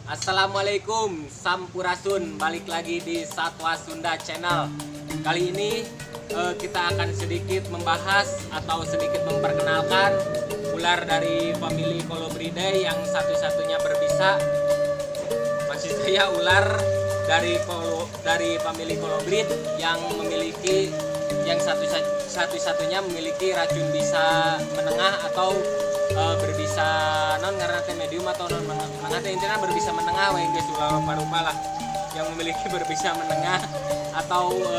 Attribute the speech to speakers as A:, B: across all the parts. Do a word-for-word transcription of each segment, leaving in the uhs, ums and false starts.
A: Assalamualaikum, Sampurasun. Balik lagi di Satwa Sunda Channel. Kali ini eh, kita akan sedikit membahas atau sedikit memperkenalkan ular dari famili Colubridae yang satu-satunya berbisa. Maksud saya ular dari kolo, dari famili Colubrid yang memiliki yang satu satu-satunya memiliki racun bisa menengah atau e, berbisa non karena medium atau non menengah intinya berbisa menengah wah guys ular rupa-rupa lah yang memiliki berbisa menengah atau e,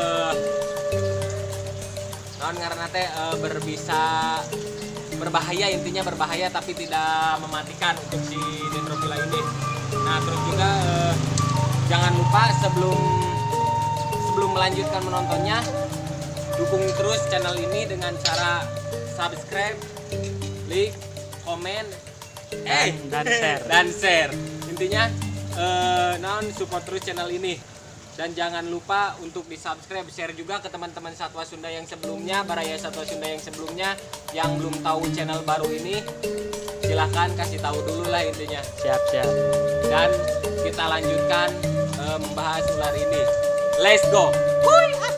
A: non karena teh e, berbisa berbahaya, intinya berbahaya tapi tidak mematikan untuk si Dendrophila ini. Nah terus juga e, jangan lupa sebelum sebelum melanjutkan menontonnya, dukung terus channel ini dengan cara subscribe, like, komen, eh
B: dan share.
A: Dan share. Intinya eh, non support terus channel ini. Dan jangan lupa untuk di subscribe, share juga ke teman-teman Satwa Sunda yang sebelumnya, Baraya Satwa Sunda yang sebelumnya, yang belum tahu channel baru ini, silahkan kasih tahu dulu lah intinya.
B: Siap siap.
A: Dan kita lanjutkan eh, membahas ular ini. Let's go. Hui, ah.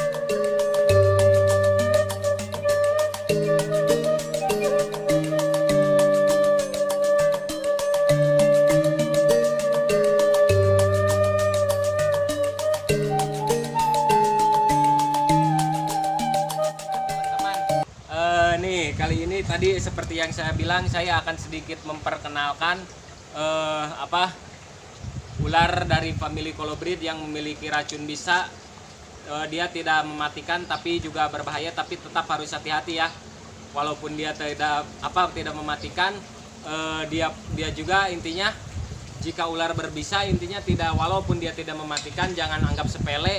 A: Kali ini tadi seperti yang saya bilang, saya akan sedikit memperkenalkan eh, apa ular dari famili Colubrid yang memiliki racun bisa. Eh, dia tidak mematikan tapi juga berbahaya, tapi tetap harus hati-hati ya. Walaupun dia tidak apa tidak mematikan, eh, dia dia juga intinya jika ular berbisa intinya tidak walaupun dia tidak mematikan jangan anggap sepele.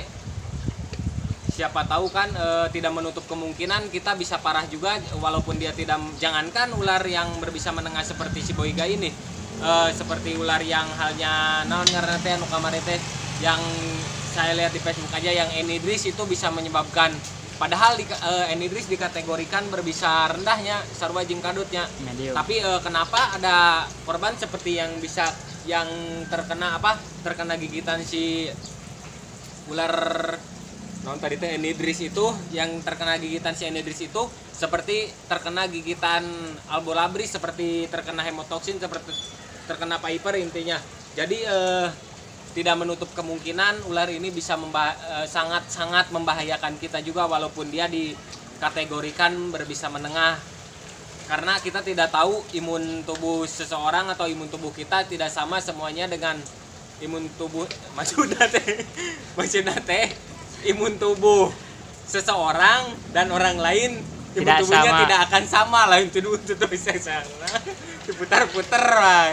A: Siapa tahu kan e, tidak menutup kemungkinan kita bisa parah juga walaupun dia tidak, jangankan ular yang berbisa menengah seperti si Boiga ini, e, seperti ular yang halnya naon ngaranna teh anu kamari teh yang saya lihat di Facebook aja yang Enidris itu bisa menyebabkan, padahal di, e, Enidris dikategorikan berbisa rendahnya sarua jeung kadutnya.
B: Medium.
A: Tapi e, kenapa ada korban seperti yang bisa yang terkena apa terkena gigitan si ular non tadi teh Enidris itu yang terkena gigitan si Enidris itu seperti terkena gigitan Albolabris, seperti terkena hemotoksin, seperti terkena Piper intinya. Jadi eh, tidak menutup kemungkinan ular ini bisa sangat-sangat eh, membahayakan kita juga walaupun dia dikategorikan berbisa menengah. Karena kita tidak tahu imun tubuh seseorang atau imun tubuh kita tidak sama semuanya dengan imun tubuh maksudnya teh maksudnya teh imun tubuh seseorang dan orang lain imun
B: tidak
A: tubuhnya
B: sama.
A: tidak akan sama lah itu tuh itu bisa sana diputar-putar lah.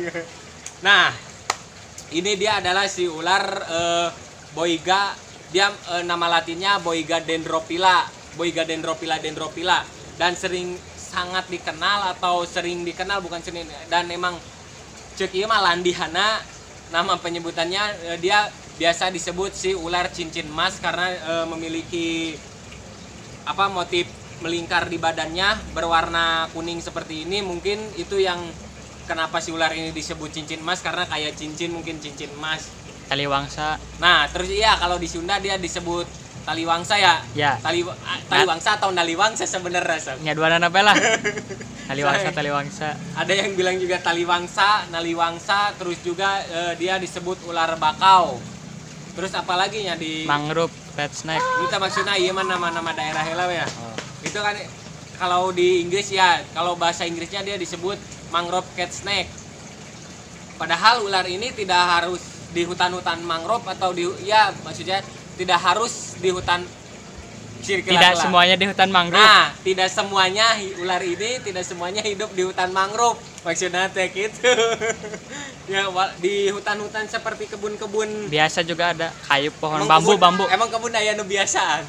A: Nah ini dia adalah si ular eh, Boiga, dia eh, nama latinnya Boiga dendrophila, Boiga dendrophila dendrophila dan sering sangat dikenal atau sering dikenal bukan sering dan emang cek ieu mah landihana nama penyebutannya eh, dia biasa disebut si ular cincin emas karena e, memiliki apa motif melingkar di badannya berwarna kuning seperti ini. Mungkin itu yang kenapa si ular ini disebut cincin emas karena kayak cincin, mungkin cincin emas.
B: Taliwangsa.
A: Nah terus iya kalau di Sunda dia disebut taliwangsa ya.
B: Ya.
A: Tali taliwangsa atau naliwangsa sebenarnya.
B: Nyaduanan apa lah? Taliwangsa taliwangsa.
A: Ada yang bilang juga taliwangsa, naliwangsa. Terus juga e, dia disebut ular bakau. Terus apalagi nya di
B: mangrove red snake.
A: Kita maksudnya iya mah nama-nama daerah heula ya.
B: Oh.
A: Itu kan kalau di Inggris ya, kalau bahasa Inggrisnya dia disebut mangrove cat snake. Padahal ular ini tidak harus di hutan-hutan mangrove atau di ya maksudnya tidak harus di hutan sirkular.
B: Tidak semuanya di hutan mangrove.
A: Nah, tidak semuanya ular ini tidak semuanya hidup di hutan mangrove. Maksudnya teh gitu. Ya di hutan-hutan seperti kebun-kebun
B: biasa juga ada kayu pohon
A: emang
B: bambu
A: kebun,
B: bambu.
A: Emang kebun aya nu biasaan.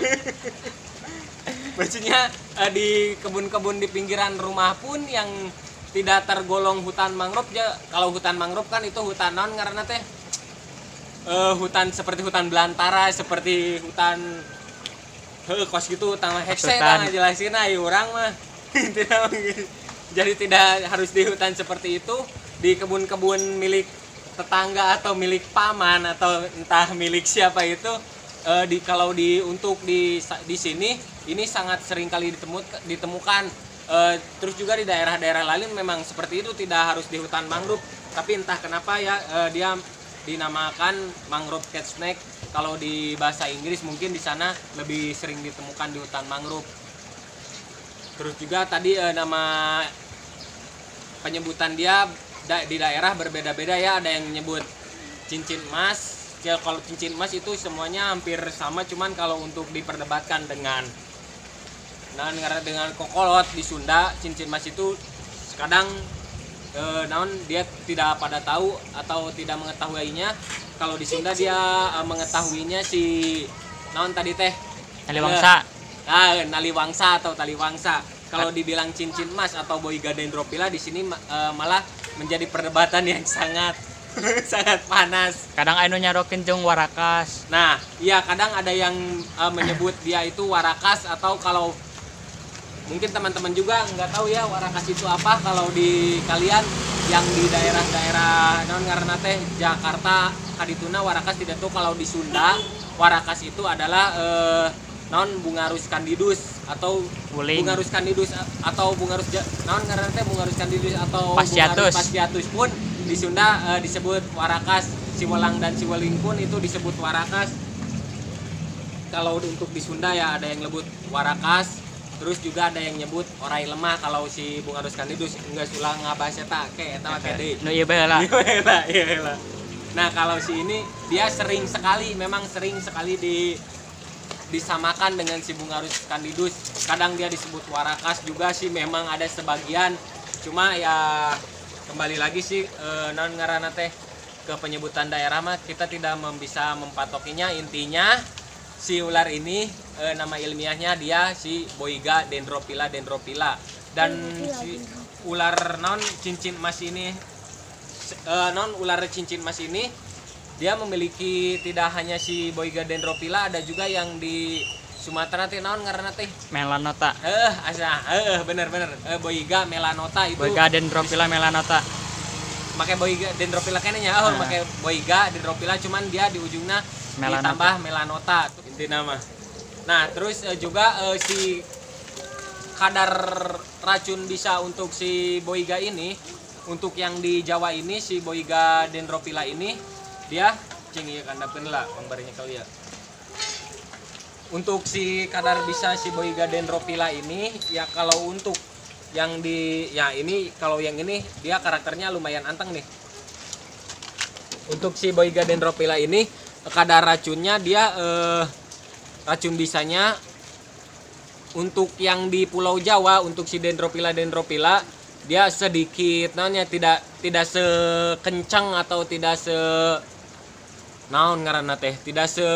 A: Maksudnya eh, di kebun-kebun di pinggiran rumah pun yang tidak tergolong hutan mangrove ya. Kalau hutan mangrove kan itu hutan non karena teh eh, hutan seperti hutan belantara, seperti hutan heh kos gitu tang hekse tang jelasin aja orang mah. Jadi tidak harus di hutan seperti itu, di kebun-kebun milik tetangga atau milik paman atau entah milik siapa itu eh, di kalau di untuk di di sini ini sangat sering kali ditemu, ditemukan. Eh, terus juga di daerah-daerah lain memang seperti itu, tidak harus di hutan mangrove, tapi entah kenapa ya eh, dia dinamakan mangrove cat snake. Kalau di bahasa Inggris mungkin di sana lebih sering ditemukan di hutan mangrove. Terus juga tadi eh, nama penyebutan dia da di daerah berbeda-beda ya, ada yang menyebut cincin emas ya. Kalau cincin emas itu semuanya hampir sama, cuman kalau untuk diperdebatkan dengan nah dengan kokolot di Sunda, cincin emas itu kadang eh, naon dia tidak pada tahu atau tidak mengetahuinya. Kalau di Sunda dia eh, mengetahuinya si naon tadi teh
B: Naliwangsa.
A: ah naliwangsa atau taliwangsa. Kalau dibilang cincin emas atau Boiga dendrophylla di sini eh, malah menjadi perdebatan yang sangat sangat panas.
B: Kadang anu nyarokeun jeung warakas.
A: Nah, iya kadang ada yang uh, menyebut dia itu warakas, atau kalau mungkin teman-teman juga nggak tahu ya warakas itu apa. Kalau di kalian yang di daerah-daerah non ngaranna teh Jakarta kadituna warakas tidak tahu. Kalau di Sunda warakas itu adalah uh, non Bungarus candidus atau
B: Wuling.
A: Bungarus candidus atau Bungarus non ngaranna teh Bungarus candidus atau
B: Fasciatus.
A: Bungarus fasciatus pun di Sunda e, disebut warakas. Siwelang dan Siweling pun itu disebut warakas. Kalau untuk di Sunda ya ada yang nyebut warakas, terus juga ada yang nyebut orai lemah. Kalau si Bungarus candidus enggak sulang ngabahas eta ke eta mah teh.
B: Nu ieu bae lah.
A: Nah, kalau si ini dia sering sekali, memang sering sekali di disamakan dengan si Bungarus candidus. Kadang dia disebut warakas juga sih, memang ada sebagian. Cuma ya kembali lagi sih e, non ngaranna teh ke penyebutan daerah mah kita tidak mem bisa mempatokinya. Intinya si ular ini e, nama ilmiahnya dia si Boiga dendrophylla dendrophylla. Dan si ular non cincin emas ini e, non ular cincin emas ini dia memiliki tidak hanya si Boiga dendrophylla, ada juga yang di Sumatera teh naon ngaranna teh
B: Melanota.
A: eh asa eh bener bener eh, Boiga melanota itu.
B: Boiga dendrophylla melanota.
A: Make Boiga dendrophylla kene nya oh,
B: Nah.
A: make Boiga dendrophylla cuman dia di ujungnya
B: Melanota.
A: ditambah melanota inti nama. Nah, terus eh, juga eh, si kadar racun bisa untuk si Boiga ini, untuk yang di Jawa ini si Boiga dendrophylla ini dia cing ieu kandapkeun lah pemberinya kali ya. Untuk si kadar bisa si Boiga dendrophylla ini ya, kalau untuk yang di ya ini kalau yang ini dia karakternya lumayan anteng nih. Untuk si Boiga dendrophylla ini kadar racunnya dia eh, racun bisanya untuk yang di Pulau Jawa untuk si dendrophylla dendrophylla dia sedikit naonnya tidak tidak sekencang atau tidak se naon ngaranna teh tidak se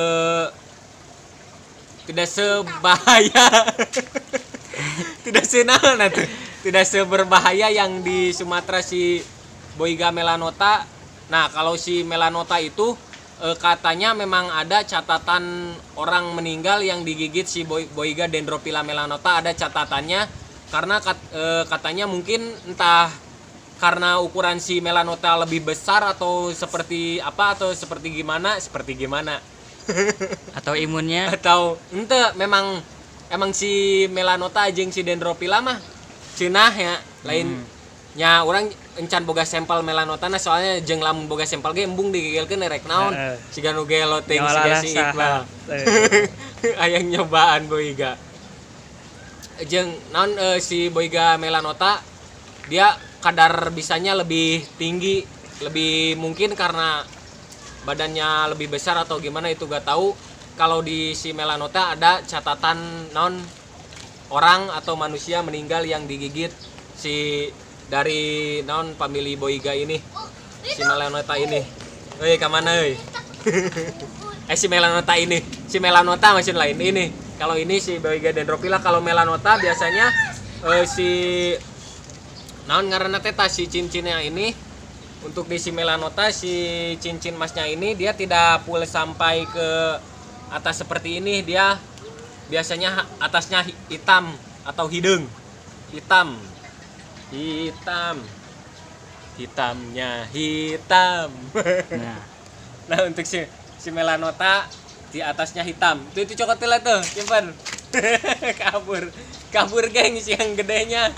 A: tidak sebahaya tidak senaon atuh tidak seberbahaya yang di Sumatera si Boiga melanota. Nah, kalau si melanota itu e, katanya memang ada catatan orang meninggal yang digigit si Boiga dendrophylla melanota, ada catatannya karena kat, e, katanya mungkin entah karena ukuran si melanota lebih besar atau seperti apa atau seperti gimana seperti gimana
B: Atau imunnya.
A: atau ente memang emang si melanota jeung si dendrophylla mah cenah ya lain hmm. nya orang encan boga sampel melanota nah soalnya jeung lamun boga sampel ge embung digigilkeun rek naon
B: uh,
A: siga nu gelo teh
B: siga
A: si Iqbal aya nyobaan Boiga jeung naon e, si Boiga melanota dia kadar bisanya lebih tinggi, lebih mungkin karena badannya lebih besar atau gimana itu gak tahu. Kalau di si melanota ada catatan non orang atau manusia meninggal yang digigit si dari non family Boiga ini, si melanota ini. Hei kemana hei? eh si melanota ini, si melanota maksud lain ini. Kalau ini si Boiga dendrophylla, kalau melanota biasanya eh, si naon ngaranna teh si cincinnya ini. Untuk di si melanota si cincin emasnya ini dia tidak full sampai ke atas seperti ini, dia biasanya atasnya hitam atau hidung hitam hitam hitamnya hitam.
B: Nah,
A: Nah untuk si si melanota di atasnya hitam. Itu itu cokotila tuh, simpan. kabur, kabur gengs yang gedenya.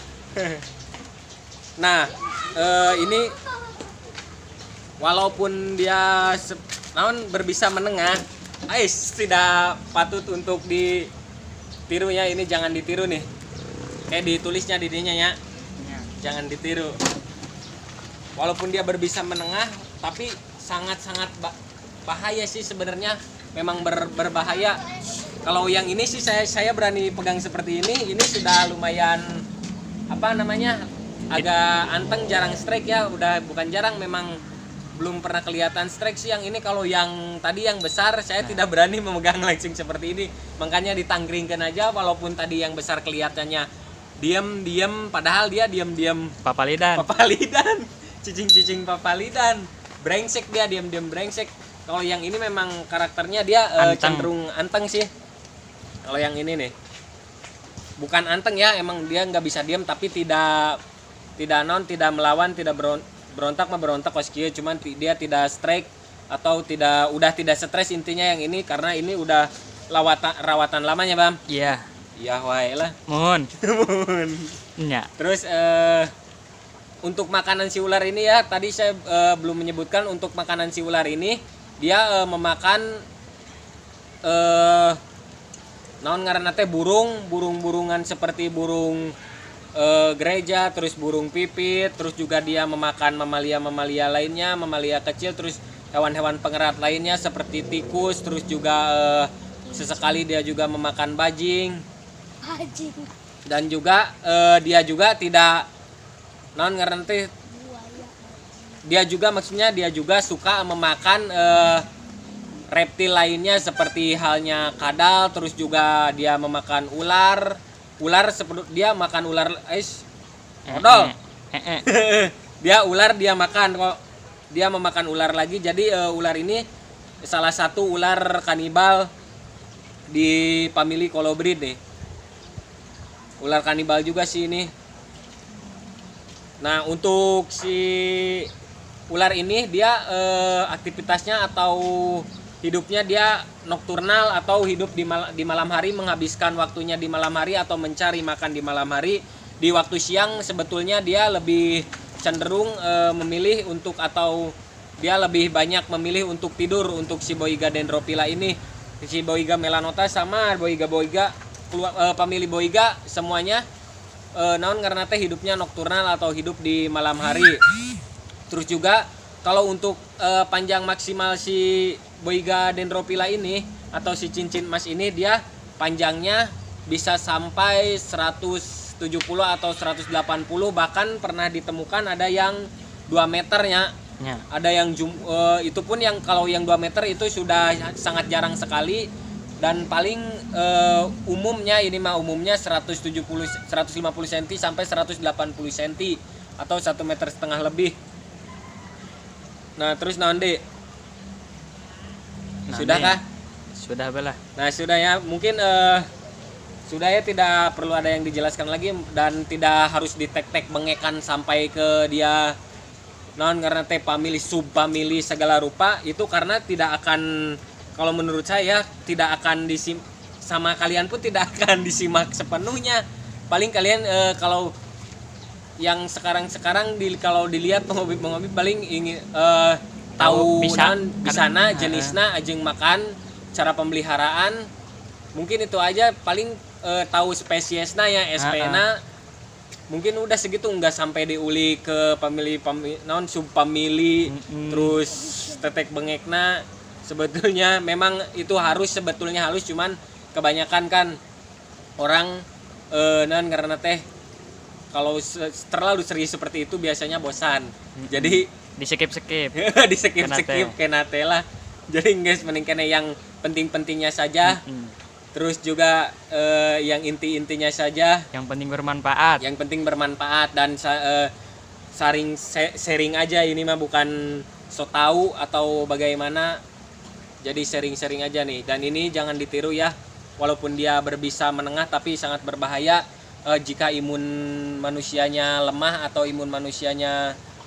A: Nah eh, ini walaupun dia se- naon berbisa menengah, ais tidak patut untuk ditiru ya. Ini jangan ditiru nih. Kayak ditulisnya di dinya ya. Jangan ditiru. Walaupun dia berbisa menengah, tapi sangat-sangat ba- bahaya sih sebenarnya. Memang ber- berbahaya. Kalau yang ini sih saya saya berani pegang seperti ini. Ini sudah lumayan apa namanya? Agak anteng, jarang strike ya. Udah bukan jarang, memang belum pernah kelihatan strike sih yang ini. Kalau yang tadi yang besar saya tidak berani memegang langsung seperti ini. Makanya ditangkringkan aja walaupun tadi yang besar kelihatannya diam-diam, padahal dia diam-diam
B: papalidan.
A: papalidan. Cicing-cicing papalidan. Brengsek dia, diam-diam brengsek. Kalau yang ini memang karakternya dia eh,
B: Anteng.
A: cenderung anteng sih. Kalau yang ini nih bukan anteng ya, emang dia nggak bisa diam, tapi tidak tidak non, tidak melawan, tidak beron- berontak mah berontak koskieu, cuman ti- dia tidak strike atau tidak udah tidak stres intinya yang ini, karena ini udah lawatan rawatan lamanya bang.
B: Iya.
A: Iya wae lah.
B: Mohon. Nya.
A: Terus eh, untuk makanan si ular ini ya, tadi saya eh, belum menyebutkan untuk makanan si ular ini dia eh, memakan eh naon ngaranna teh burung, burung-burungan seperti burung eh, gereja, terus burung pipit, terus juga dia memakan mamalia-mamalia lainnya, mamalia kecil, terus hewan-hewan pengerat lainnya seperti tikus, terus juga eh, sesekali dia juga memakan bajing.
C: Anjing.
A: Dan juga eh, dia juga tidak non ngerti
C: Buaya.
A: dia juga maksudnya dia juga suka memakan eh, reptil lainnya seperti halnya kadal, terus juga dia memakan ular ular seperti dia makan ular ais odol.
B: Eh, eh, eh.
A: Dia ular dia makan kok, dia memakan ular lagi. Jadi eh, ular ini salah satu ular kanibal di family Colobrid nih. Ular kanibal juga sih ini. Nah untuk si ular ini dia eh, aktivitasnya atau hidupnya dia nokturnal atau hidup di, mal- di malam hari, menghabiskan waktunya di malam hari atau mencari makan di malam hari. Di waktu siang sebetulnya dia lebih cenderung eh, memilih untuk atau dia lebih banyak memilih untuk tidur untuk si Boiga dendrophylla ini. Si Boiga melanota sama Boiga Boiga keluar eh, family Boiga semuanya eh, naon karena teh hidupnya nokturnal atau hidup di malam hari. Terus juga kalau untuk eh, panjang maksimal si Boiga dendrophylla ini atau si cincin emas ini, dia panjangnya bisa sampai seratus tujuh puluh atau seratus delapan puluh, bahkan pernah ditemukan ada yang dua meternya.
B: Nya.
A: Ada yang jum, eh, itu pun yang kalau yang dua meter itu sudah sangat jarang sekali, dan paling eh, umumnya ini mah umumnya seratus tujuh puluh seratus lima puluh sentimeter sampai seratus delapan puluh sentimeter atau satu meter setengah lebih. Nah, terus naon Dek?
B: Nah,
A: Sudah
B: nih.
A: kah?
B: Sudah belah.
A: Nah, sudah ya. Mungkin eh, sudah ya, tidak perlu ada yang dijelaskan lagi dan tidak harus ditek-tek bengekan sampai ke dia non karena teh family sub family segala rupa. Itu karena tidak akan, kalau menurut saya tidak akan disim sama kalian pun tidak akan disimak sepenuhnya. Paling kalian eh, kalau yang sekarang-sekarang di kalau dilihat pengobi-pengobi paling ingin eh, tahu
B: bisa
A: non bisana
B: kan,
A: jenisna ajeng makan, cara pemeliharaan, mungkin itu aja. Paling eh, tahu spesiesna ya S P-na. Mungkin udah segitu, nggak sampai diuli ke family family non sub family.
B: Mm-mm.
A: Terus tetek bengekna. Sebetulnya memang itu harus, sebetulnya harus, cuman kebanyakan kan orang eh, non karena teh kalau se- terlalu serius seperti itu biasanya bosan. Jadi
B: Di skip-skip.
A: di skip skip kena teh lah. Jadi guys, mending kena yang penting-pentingnya saja.
B: Mm-mm.
A: Terus juga eh, yang inti-intinya saja,
B: Yang penting bermanfaat.
A: yang penting bermanfaat dan sa- eh, saring se- sharing aja. Ini mah bukan so tahu atau bagaimana. Jadi sharing-sharing aja nih. Dan ini jangan ditiru ya. Walaupun dia berbisa menengah tapi sangat berbahaya eh, jika imun manusianya lemah atau imun manusianya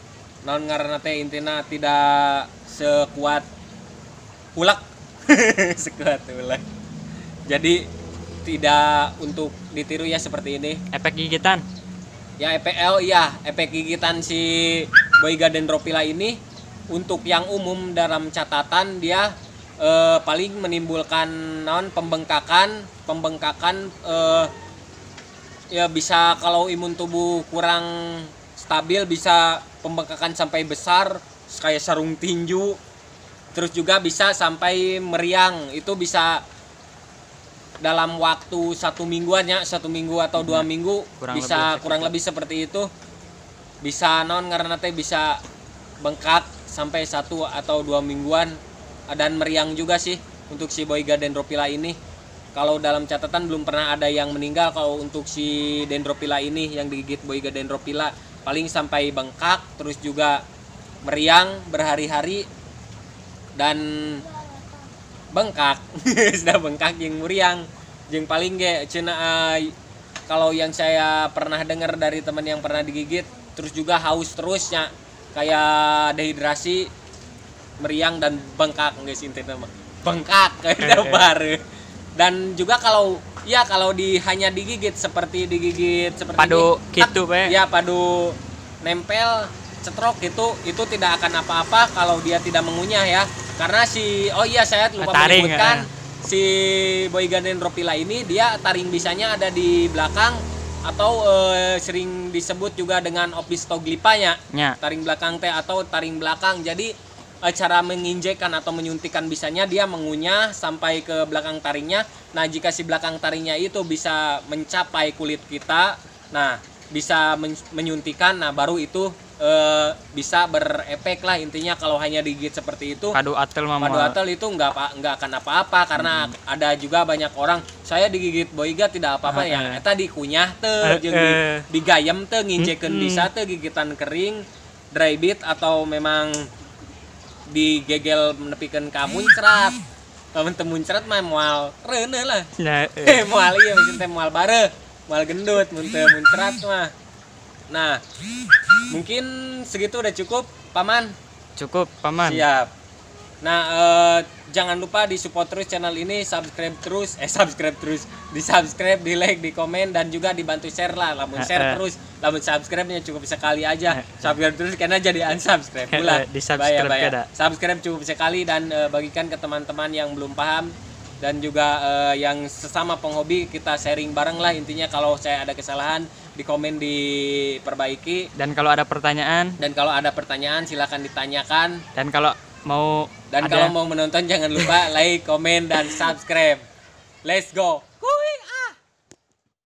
A: non karena teh intina tidak sekuat ulak. Sekuat ulak. Jadi tidak untuk ditiru ya seperti ini.
B: Efek gigitan.
A: Ya E P L iya, efek gigitan si Boyga dendrophylla ini untuk yang umum dalam catatan dia eh, paling menimbulkan non pembengkakan, pembengkakan eh, ya bisa kalau imun tubuh kurang stabil bisa pembengkakan sampai besar kayak sarung tinju. Terus juga bisa sampai meriang, itu bisa dalam waktu satu mingguannya satu minggu atau dua minggu
B: kurang
A: bisa
B: lebih
A: kurang lebih seperti itu bisa non karena teh bisa bengkak sampai satu atau dua mingguan dan meriang juga sih untuk si Boyga dendrophylla ini. Kalau dalam catatan belum pernah ada yang meninggal kalau untuk si dendrophylla ini yang digigit Boyga dendrophylla, paling sampai bengkak terus juga meriang berhari-hari dan bengkak. Sudah bengkak jeung muriang jeung paling ge cenah uh, kalau yang saya pernah dengar dari teman yang pernah digigit terus juga haus terusnya kayak dehidrasi, meriang dan bengkak guys intinya mah. Bengkak kayak baru. Dan juga kalau ya kalau di hanya digigit seperti digigit seperti
B: Padu
A: ini,
B: gitu
A: tak,
B: Pe.
A: ya padu nempel cetrok itu itu tidak akan apa-apa kalau dia tidak mengunyah ya. Karena si oh iya saya lupa
B: Taring,
A: menyebutkan
B: eh.
A: si Boyga dendrophylla ini dia taring bisanya ada di belakang atau eh, sering disebut juga dengan opisthoglyphanya.
B: Nya.
A: Taring belakang teh atau taring belakang. Jadi eh, cara menginjekkan atau menyuntikkan bisanya dia mengunyah sampai ke belakang taringnya. Nah, jika si belakang taringnya itu bisa mencapai kulit kita, nah bisa men- menyuntikkan, nah baru itu e, bisa berefek lah intinya. Kalau hanya digigit seperti itu
B: Padu atel mama.
A: padu atel itu nggak apa nggak akan apa-apa karena hmm. ada juga banyak orang saya digigit Boyga tidak apa-apa
B: uh,
A: ya
B: uh.
A: eta dikunyah teh
B: uh,
A: jeung di,
B: uh.
A: digayem teh nginjekeun
B: hmm.
A: bisa teh gigitan kering dry bit atau memang digegel nepikeun ka muncrat. Lamun teu muncrat mah moal reuneuh lah.
B: Nah,
A: Eh moal ieu meureun teh moal bareuh, moal gendut mun teu muncrat mah. Nah, mungkin segitu udah cukup, Paman.
B: cukup paman.
A: Siap. Nah, eh, jangan lupa di support terus channel ini, subscribe terus, eh subscribe terus, di subscribe, di like, di komen dan juga dibantu share lah. Lamun share terus, lamun subscribe-nya cukup sekali aja. Subscribe terus karena jadi unsubscribe pula.
B: Di subscribe
A: Baya, baya.
B: kada.
A: Subscribe cukup sekali dan eh, bagikan ke teman-teman yang belum paham dan juga eh, yang sesama penghobi kita sharing bareng lah intinya. Kalau saya ada kesalahan di komen diperbaiki
B: Dan kalau ada pertanyaan
A: dan kalau ada pertanyaan silakan ditanyakan.
B: dan kalau mau
A: Dan
B: ada
A: kalau mau menonton jangan lupa like, komen, dan subscribe. Let's go!